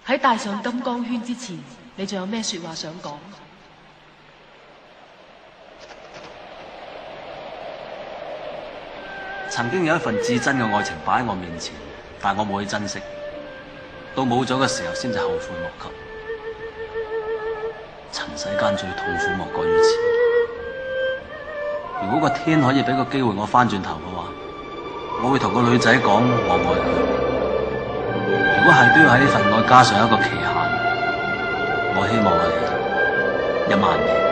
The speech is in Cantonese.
喺戴上金剛圈之前，你仲有咩說話想講？ 曾經有一份至真嘅愛情擺喺我面前，但我冇去珍惜，到冇咗嘅時候先至後悔莫及。塵世間最痛苦莫過於此。如果個天可以俾個機會我翻轉頭嘅話，我會同個女仔講我愛佢。如果係都要喺呢份愛加上一個期限，我希望係1萬年。